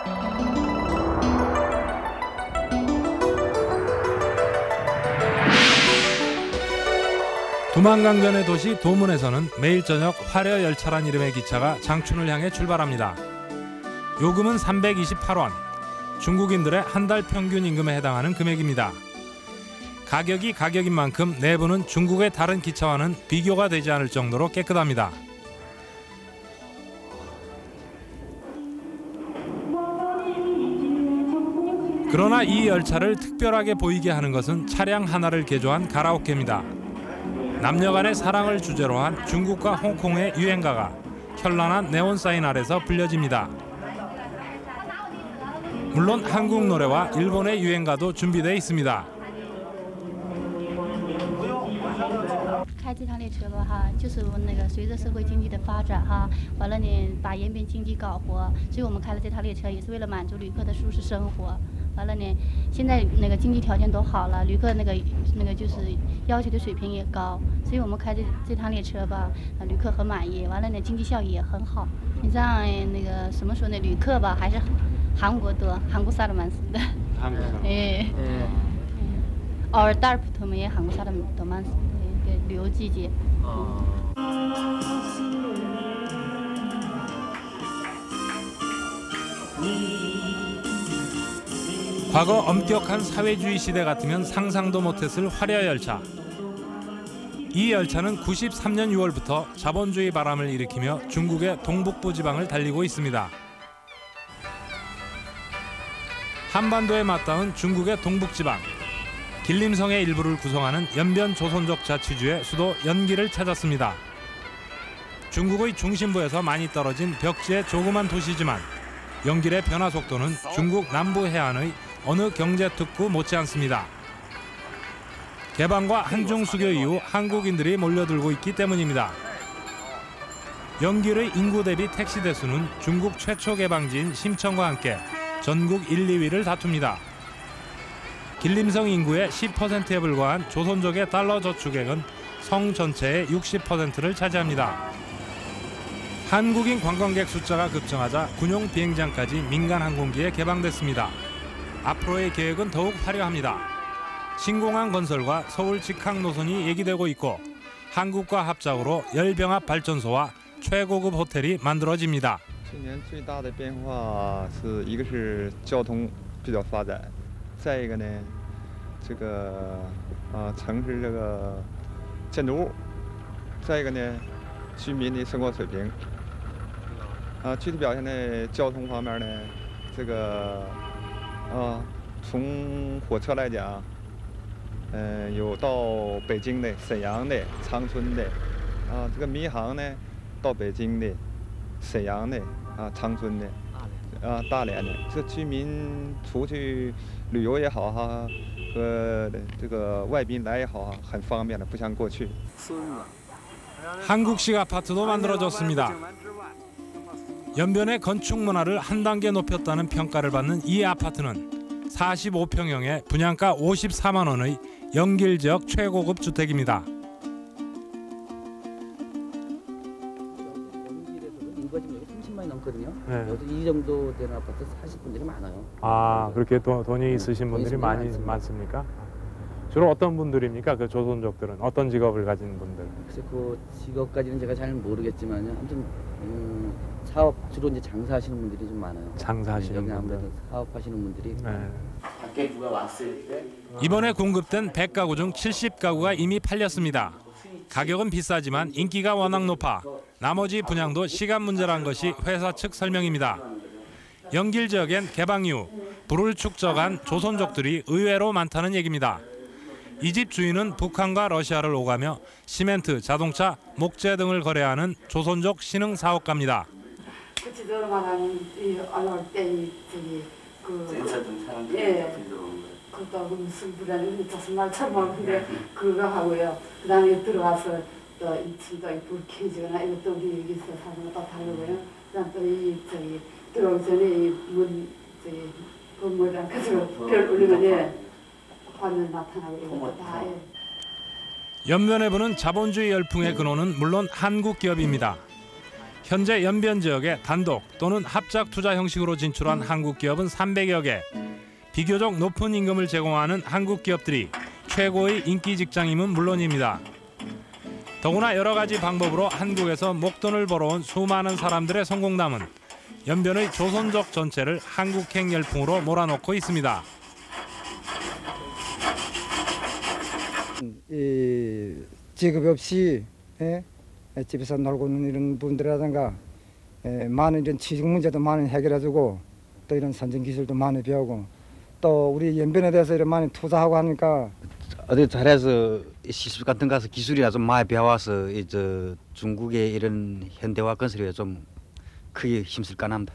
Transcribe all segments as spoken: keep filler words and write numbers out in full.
두만강변의 도시 도문에서는 매일 저녁 화려열차란 이름의 기차가 장춘을 향해 출발합니다. 요금은 삼백이십팔 원, 중국인들의 한 달 평균 임금에 해당하는 금액입니다. 가격이 가격인 만큼 내부는 중국의 다른 기차와는 비교가 되지 않을 정도로 깨끗합니다. 그러나 이 열차를 특별하게 보이게 하는 것은 차량 하나를 개조한 가라오케입니다. 남녀 간의 사랑을 주제로 한 중국과 홍콩의 유행가가 현란한 네온 사인 아래서 불려집니다. 물론 한국 노래와 일본의 유행가도 준비되어 있습니다. 开这趟列车吧哈，就是那个随着社会经济的发展哈，完了呢把延边经济搞活，所以我们开了这趟列车也是为了满足旅客的舒适生活。完了呢，现在那个经济条件都好了，旅客那个那个就是要求的水平也高，所以我们开这这趟列车吧，啊旅客很满意。完了呢，经济效益也很好。你像那个什么说呢，旅客吧还是韩国多，韩国사람 많습니다. 한국 사람. 예. 올 달부터는 한국 사람 더 많습니다.旅游季节. 과거 엄격한 사회주의 시대 같으면 상상도 못했을 화려열차. 이 열차는 구십삼 년 유월부터 자본주의 바람을 일으키며 중국의 동북부 지방을 달리고 있습니다. 한반도에 맞닿은 중국의 동북지방. 길림성의 일부를 구성하는 연변 조선족 자치주의 수도 연길을 찾았습니다. 중국의 중심부에서 많이 떨어진 벽지의 조그만 도시지만 연길의 변화 속도는 중국 남부 해안의 어느 경제특구 못지않습니다. 개방과 한중 수교 이후 한국인들이 몰려들고 있기 때문입니다. 연길의 인구 대비 택시 대수는 중국 최초 개방지인 심천과 함께 전국 일, 이 위를 다툽니다. 길림성 인구의 십 퍼센트에 불과한 조선족의 달러 저축액은 성 전체의 육십 퍼센트를 차지합니다. 한국인 관광객 숫자가 급증하자 군용 비행장까지 민간 항공기에 개방됐습니다. 앞으로의 계획은 더욱 화려합니다. 신공항 건설과 서울 직항 노선이 얘기되고 있고 한국과 합작으로 열병합 발전소와 최고급 호텔이 만들어집니다. 去年最大的变化是一个是交通比较发展，再一个呢，这个啊城市这个建筑物，再一个呢，居民的生活水平。啊，具体表现在交通方面呢，这个啊从火车来讲，嗯、呃、有到北京的、沈阳的、长春的，啊这个民航呢到北京的、沈阳的。 啊，长春的，啊，大连的，这居民出去旅游也好哈，和这个外宾来也好哈，很方便的，不像过去。 한국식 아파트도 만들어졌습니다. 연변의 건축 문화를 한 단계 높였다는 평가를 받는 이 아파트는 사십오 평형의 분양가 오십사만 원의 연길 지역 최고급 주택입니다. 네. 이 정도 되는 아파트 사실 분들이 많아요. 아, 그렇게 도, 돈이 있으신 분들이 돈이 많이 많습니다. 많습니까? 주로 어떤 분들입니까? 그 조선족들은 어떤 직업을 가진 분들? 글쎄 그 직업까지는 제가 잘 모르겠지만요. 아무튼 음, 사업 주로 이제 장사하시는 분들이 좀 많아요. 장사하시는 네, 여기 분들. 아무래도 사업하시는 분들이. 네. 밖에 누가 왔을 때 이번에 공급된 백 가구 중 칠십 가구가 이미 팔렸습니다. 가격은 비싸지만 인기가 워낙 높아 나머지 분양도 시간 문제란 것이 회사 측 설명입니다. 연길 지역엔 개방 이후 불을 축적한 조선족들이 의외로 많다는 얘기입니다. 이 집 주인은 북한과 러시아를 오가며 시멘트, 자동차, 목재 등을 거래하는 조선족 신흥 사업가입니다. 그것도 무슨 불안이 무슨 말처럼 근데 그거 하고요. 그다음에 들어가서 또 이 층도 불 켜지거나 이것도 우리 여기서 사는 거 다르고요. 그다음 또 이 저기 들어오기 전에 문 저기 건물이랑 가지고 별 올리면 예 화면 나타나고 이것도 다 예. 연변에 부는 자본주의 열풍의 근원은 물론 한국 기업입니다. 현재 연변 지역에 단독 또는 합작 투자 형식으로 진출한 한국 기업은 삼백여 개. 비교적 높은 임금을 제공하는 한국 기업들이 최고의 인기 직장임은 물론입니다. 더구나 여러 가지 방법으로 한국에서 목돈을 벌어온 수많은 사람들의 성공담은 연변의 조선족 전체를 한국행 열풍으로 몰아넣고 있습니다. 이 직업 없이 예? 집에서 놀고 있는 이런 분들이라든가 예, 많은 이런 취직 문제도 많이 해결해주고 또 이런 선진 기술도 많이 배우고 또 우리 연변에 대해서 이런 많이 투자하고 하니까 어디 잘해서 시술 같은 가서 기술이나 좀 많이 배워서 이제 중국의 이런 현대화 건설에 좀 크게 힘쓸까 합니다.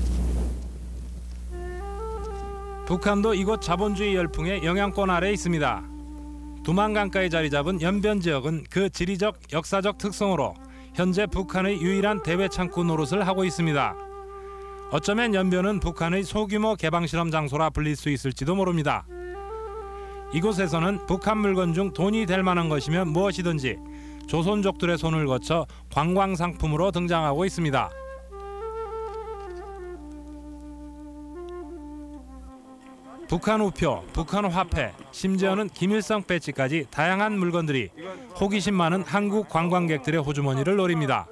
북한도 이곳 자본주의 열풍의 영향권 아래 있습니다. 두만강가에 자리 잡은 연변 지역은 그 지리적, 역사적 특성으로 현재 북한의 유일한 대외 창구 노릇을 하고 있습니다. 어쩌면 연변은 북한의 소규모 개방실험 장소라 불릴 수 있을지도 모릅니다. 이곳에서는 북한 물건 중 돈이 될 만한 것이면 무엇이든지 조선족들의 손을 거쳐 관광 상품으로 등장하고 있습니다. 북한 우표, 북한 화폐, 심지어는 김일성 배지까지 다양한 물건들이 호기심 많은 한국 관광객들의 호주머니를 노립니다.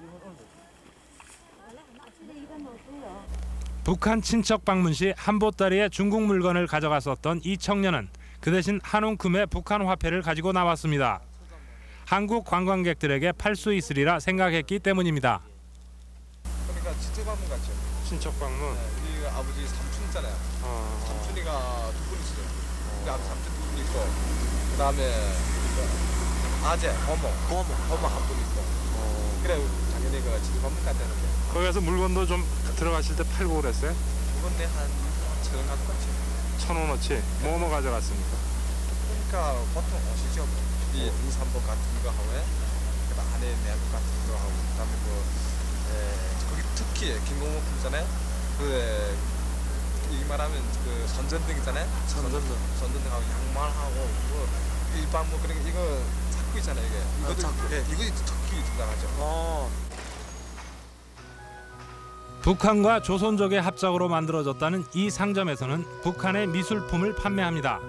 북한 친척 방문 시 한 보따리에 중국 물건을 가져갔었던 이 청년은 그 대신 한 움큼의 북한 화폐를 가지고 나왔습니다. 한국 관광객들에게 팔 수 있으리라 생각했기 때문입니다. 그러니까 친척 방문 같죠. 친척 방문? 네, 우리 아버지 삼촌 있잖아요. 어, 삼촌이가 두 분 있어요. 우리 아버지 삼촌 두 분 있고, 그 다음에 아재, 어머, 어머, 어머 한 분 있고. 어. 그래 당연히 그 친척 방문 갔다는데. 거기 가서 물건도 좀 들어가실 때 팔고 그랬어요? 그건데 한 천 원 갖고 갔지. 천 원어치? 뭐 뭐 가져갔습니까? 그러니까 보통 옷이죠. 이 등산복 같은 거 하고, 그 안에 내복 같은 거 하고, 그 다음에 뭐, 에, 거기 특히 김공호품 있잖아요. 그, 이 말하면 그 선전등 있잖아요. 선전등. 선전등하고 양말하고, 뭐, 일반 뭐 그런 게, 이거 자꾸 있잖아요, 이게. 이것도, 자꾸. 예, 이거 특히 등장하죠. 어. 북한과 조선족의 합작으로 만들어졌다는 이 상점에서는 북한의 미술품을 판매합니다.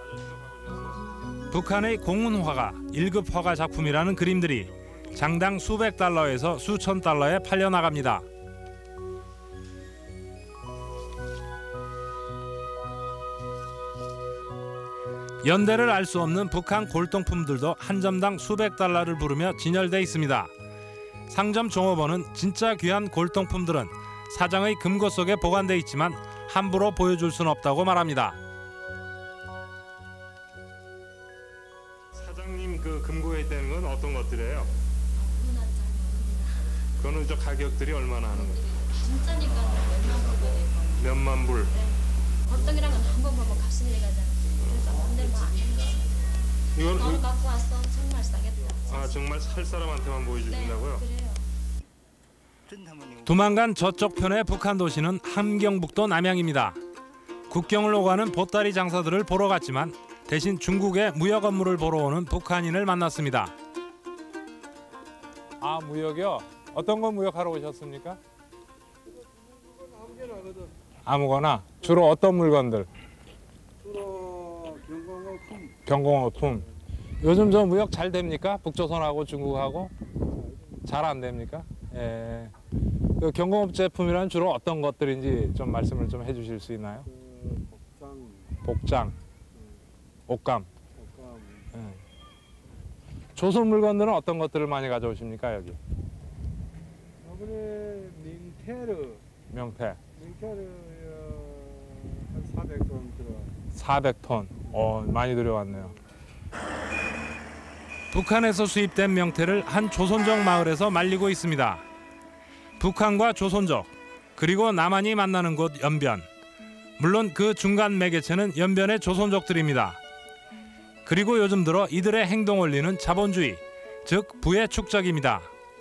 북한의 공훈화가 일 급 화가 작품이라는 그림들이 장당 수백 달러에서 수천 달러에 팔려나갑니다. 연대를 알 수 없는 북한 골동품들도 한 점당 수백 달러를 부르며 진열돼 있습니다. 상점 종업원은 진짜 귀한 골동품들은 사장의 금고 속에 보관돼 있지만 함부로 보여줄 수는 없다고 말합니다. 사장님 그 금고에 있다는 건 어떤 것들이에요? 그거는 저 가격들이 얼마나 하는 거예요? 진짜니까 몇만 불 거예요. 몇만 불? 네. 어떤 거랑은 한 번 보면 값이 내려가잖아요. 그래서 마음대로 안 해주세요. 이건 바로 이- 갖고 왔어. 정말 싸겠다. 아 정말 살 사람한테만 보여주신다고요? 네, 그래요. 두만간 저쪽 편의 북한 도시는 함경북도 남양입니다. 국경을 오가는 보따리 장사들을 보러 갔지만 대신 중국의 무역 업무를 보러 오는 북한인을 만났습니다. 아 무역이요? 어떤 거 무역하러 오셨습니까? 아무거나. 주로 어떤 물건들? 주로 경공업품. 경공업품. 요즘 저 무역 잘 됩니까? 북조선하고 중국하고? 잘 안 됩니까? 예. 그 경공업 제품이란 주로 어떤 것들인지 좀 말씀을 좀 해주실 수 있나요? 그 복장, 복장, 옷감. 옷감. 예. 조선 물건들은 어떤 것들을 많이 가져오십니까 여기? 이번에 민테르, 명태. 민테르 한 사백 돈 들어. 사백 톤. 어, 많이 들여왔네요. 북한에서 수입된 명태를 한 조선족 마을에서 말리고 있습니다. 북한과 조선족, 그리고 남한이 만나는 곳 연변. 물론 그 중간 매개체는 연변의 조선족들입니다. 그리고 요즘 들어 이들의 행동 원리는 자본주의, 즉 부의 축적입니다.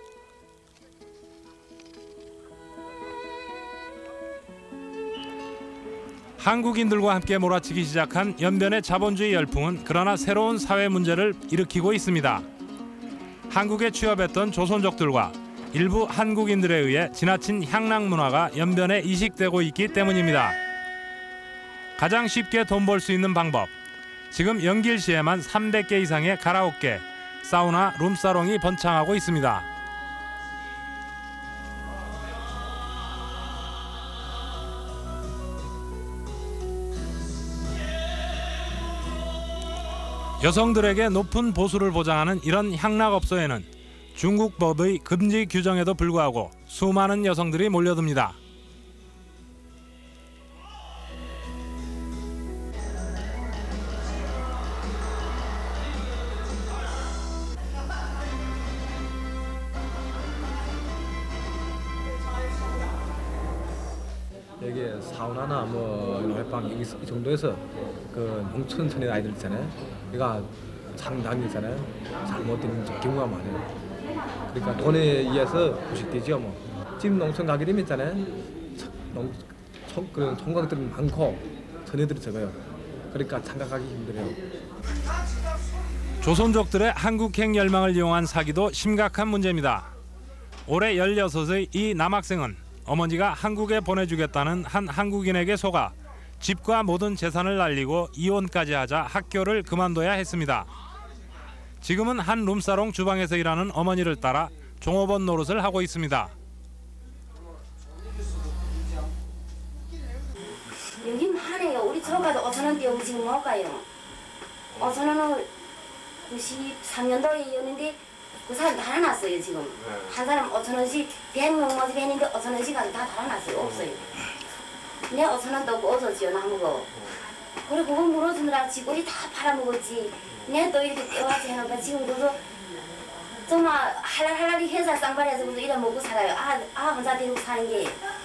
한국인들과 함께 몰아치기 시작한 연변의 자본주의 열풍은 그러나 새로운 사회 문제를 일으키고 있습니다. 한국에 취업했던 조선족들과 일부 한국인들에 의해 지나친 향락 문화가 연변에 이식되고 있기 때문입니다. 가장 쉽게 돈 벌 수 있는 방법. 지금 연길시에만 삼백 개 이상의 가라오케, 사우나, 룸사롱이 번창하고 있습니다. 여성들에게 높은 보수를 보장하는 이런 향락업소에는 중국법의 금지 규정에도 불구하고 수많은 여성들이 몰려듭니다. 여기 사우나나 뭐 노래방 이 정도에서 그 농촌 천의 아이들 있잖아요. 얘가 상당히 있잖아요. 잘못된 경우가 많아요. 그러니까 돈에 의해서 부식되죠 뭐. 지금 농촌 가게 되면 있잖아요. 농, 총, 그런 총각들은 많고 처녀들이 적어요. 그러니까 장가가기 힘들어요. 조선족들의 한국행 열망을 이용한 사기도 심각한 문제입니다. 올해 열여섯의 이 남학생은 어머니가 한국에 보내주겠다는 한 한국인에게 속아 집과 모든 재산을 날리고 이혼까지 하자 학교를 그만둬야 했습니다. 지금은 한 룸사롱 주방에서 일하는 어머니를 따라 종업원 노릇을 하고 있습니다. 여긴 하네요. 우리 저가도 오천 원 띄우고 지금 못 가요. 오천 원은 구십삼 년도이었는데 그 사람 달아났어요 지금. 한 사람 오천 원씩 백 명 모집 했는데 오천 원씩 다 달아났어요. 없어요. 내 오천 원도 없었지요 나무고. 그리고 그거 물어주느라 지고리 다 팔아먹었지. 내 또 이렇게 떼와서 해놓으니까 지금 그거 정말 할랄할랄이 회사 쌍발에서 이래 먹고 살아요. 아, 아 혼자 데리고 사는 게.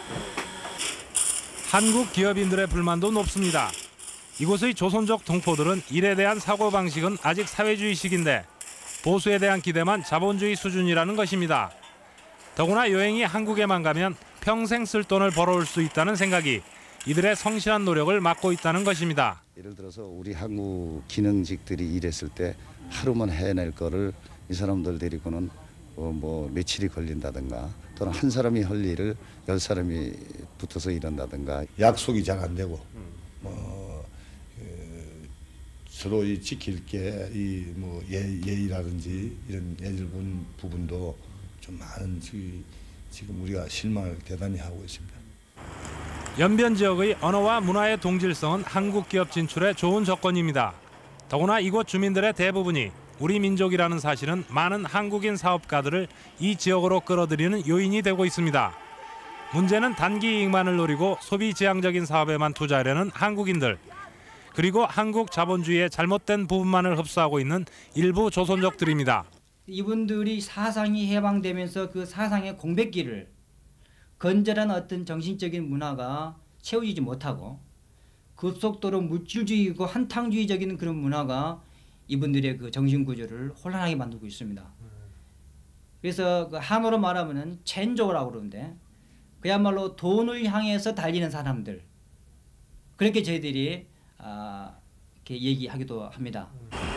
한국 기업인들의 불만도 높습니다. 이곳의 조선족 동포들은 일에 대한 사고방식은 아직 사회주의식인데 보수에 대한 기대만 자본주의 수준이라는 것입니다. 더구나 여행이 한국에만 가면 평생 쓸 돈을 벌어올 수 있다는 생각이 이들의 성실한 노력을 막고 있다는 것입니다. 예를 들어서 우리 한국 기능직들이 일했을 때 하루만 해낼 거를 이 사람들 데리고는 어 뭐 며칠이 걸린다든가 또는 한 사람이 할 일을 열 사람이 붙어서 일한다든가 약속이 잘 안 되고 뭐 그, 서로 이 지킬 게 이 뭐 예의라든지 이런 예절 부분도 좀 많은 지금 우리가 실망을 대단히 하고 있습니다. 연변 지역의 언어와 문화의 동질성은 한국 기업 진출에 좋은 조건입니다. 더구나 이곳 주민들의 대부분이 우리 민족이라는 사실은 많은 한국인 사업가들을 이 지역으로 끌어들이는 요인이 되고 있습니다. 문제는 단기 이익만을 노리고 소비 지향적인 사업에만 투자하려는 한국인들, 그리고 한국 자본주의의 잘못된 부분만을 흡수하고 있는 일부 조선족들입니다. 이분들이 사상이 해방되면서 그 사상의 공백기를 건전한 어떤 정신적인 문화가 채워지지 못하고 급속도로 물질주의고 한탕주의적인 그런 문화가 이분들의 그 정신구조를 혼란하게 만들고 있습니다. 그래서 그 한어로 말하면은 첸조라고 그러는데 그야말로 돈을 향해서 달리는 사람들, 그렇게 저희들이 아, 이렇게 얘기하기도 합니다.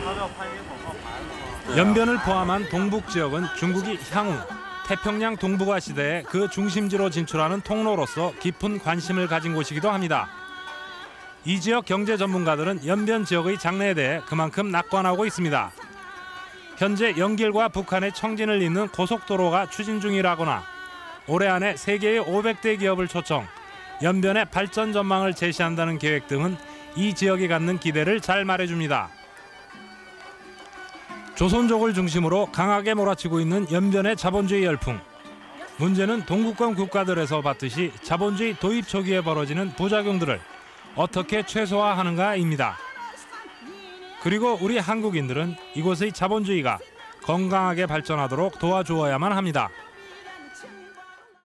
연변을 포함한 동북 지역은 중국이 향후 태평양 동북아 시대에 그 중심지로 진출하는 통로로서 깊은 관심을 가진 곳이기도 합니다. 이 지역 경제 전문가들은 연변 지역의 장래에 대해 그만큼 낙관하고 있습니다. 현재 연길과 북한의 청진을 잇는 고속도로가 추진 중이라거나 올해 안에 세계의 오백 대 기업을 초청, 연변의 발전 전망을 제시한다는 계획 등은 이 지역이 갖는 기대를 잘 말해줍니다. 조선족을 중심으로 강하게 몰아치고 있는 연변의 자본주의 열풍. 문제는 동구권 국가들에서 봤듯이 자본주의 도입 초기에 벌어지는 부작용들을 어떻게 최소화하는가입니다. 그리고 우리 한국인들은 이곳의 자본주의가 건강하게 발전하도록 도와주어야만 합니다.